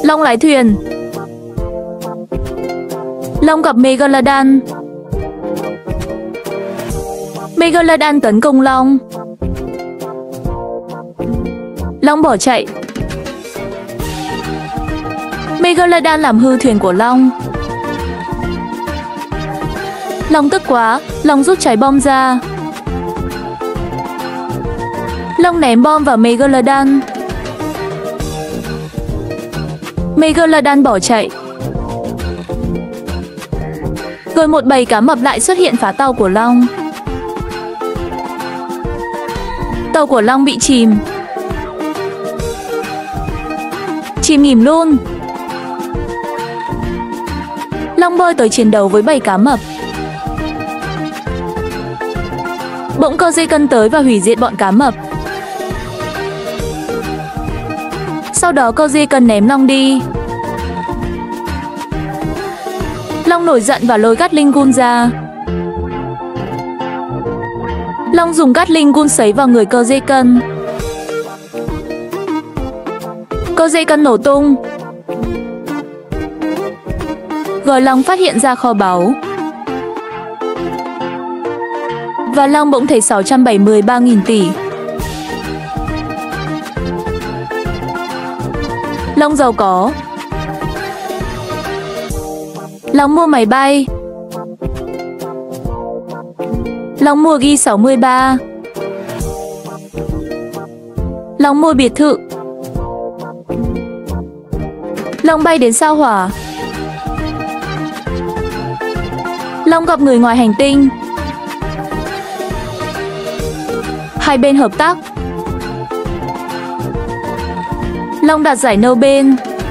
Long lái thuyền. Long gặp Megalodon. Megalodon tấn công Long. Long bỏ chạy. Megalodon làm hư thuyền của Long. Long tức quá, Long rút trái bom ra. Long ném bom vào Megalodon. Megalodon bỏ chạy. Rồi một bầy cá mập lại xuất hiện phá tàu của Long. Tàu của Long bị chìm. Chìm nghỉm luôn. Long bơi tới chiến đấu với bầy cá mập. Bỗng Kraken tới và hủy diệt bọn cá mập. Sau đó Kraken ném Long đi. Long nổi giận và lôi Gatling gun ra. Long dùng Gatling gun sấy vào người Kraken. Kraken nổ tung. Rồi Long phát hiện ra kho báu. Và Long bỗng thấy 673.000 tỷ. Long giàu có. Long mua máy bay. Long mua Gi-63. Long mua biệt thự. Long bay đến sao Hỏa. Long gặp người ngoài hành tinh. Hai bên hợp tác. Long đạt giải Nobel.